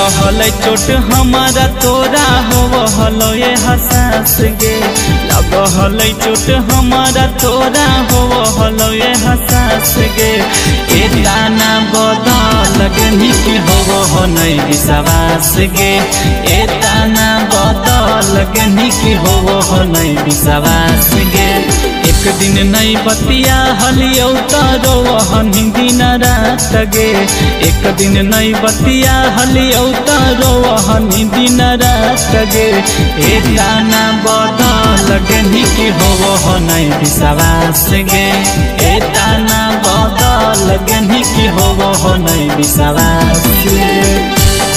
लगल चोट हमारा तोरा होवहलो ये हसास गे। लगल चोट हमारा तोरा होवहलो ये हसास गे। ए ताना बदल गनी के होवह नहीं विश्वास गे। ए ताना बदल गनी के होवह नहीं विश्वास गे। एक दिन नहीं बतिया हलियौ तारो हनी दिन रात गे। एक दिन नहीं बतिया हलियौ तारो हनी दिन रात गे। ए ताना बदल गनी के होवह नहीं विश्वास गे। ए ताना बदल गनी के होवह नहीं विश्वास गे।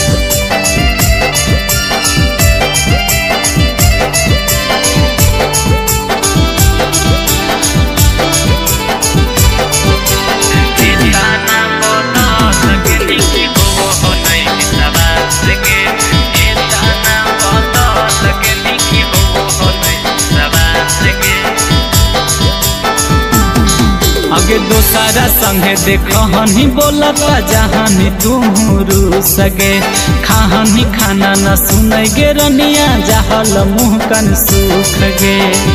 आगे दोसारा संगे देखनी बोलता जहानी तुमरू सगे। खानी खाना न सुन गे रनिया जहल मुँह कन सुख गे।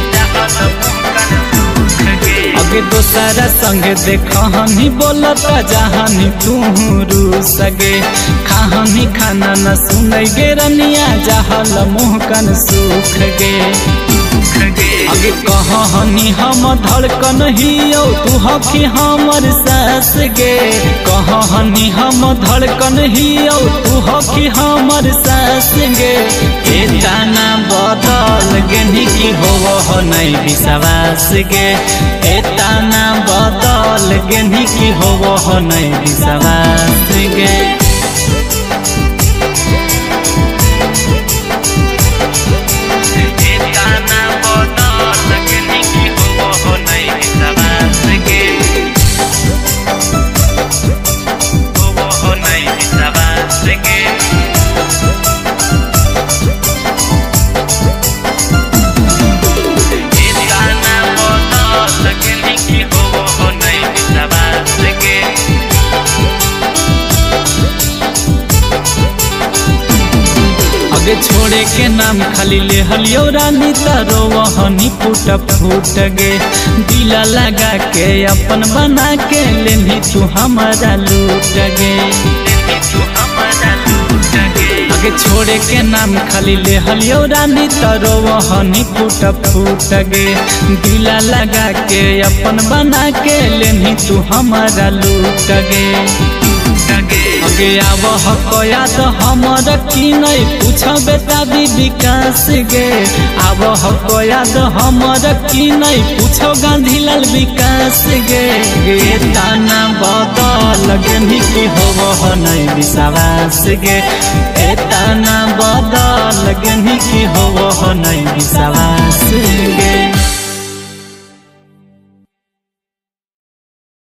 आगे दोसारा संगे देखनी बोलता जहानी तुमरू सगे। खानी खाना न सुन गे रनिया जहल मुँह कन सुख गे। आगे कहनी हम धड़कन हियो तू हकी हमर सास गे। कहनी हम धड़कन हियो तू हकी हमर सास गे। ए ताना बदल गनी की होवह नहीं विश्वास गे। ए ताना बदल गनी की होवह नहीं विश्वास गे। आगे छोड़े के नाम खाली ले हलियो रानी तारो वहनी फूट फूट गे। दिला लगा के अपन बना के लेनी तू हमारा लूट गे। आगे छोड़े के नाम खाली ले हलियो रानी तारो वहनी फूट फूट गे। दिला लगा के अपन बना के लेनी तू हमारा लूट गे। आगे आवह कया तो हमर की नहीं पूछ बेटा विकास गे। आवह कया तो हमर की नहीं पूछो गांधीलाल विकास गे। ए ताना बदल गनी के होवह नहीं विश्वास गे। ए ताना बदल गनी के होवह नहीं विश्वास गे।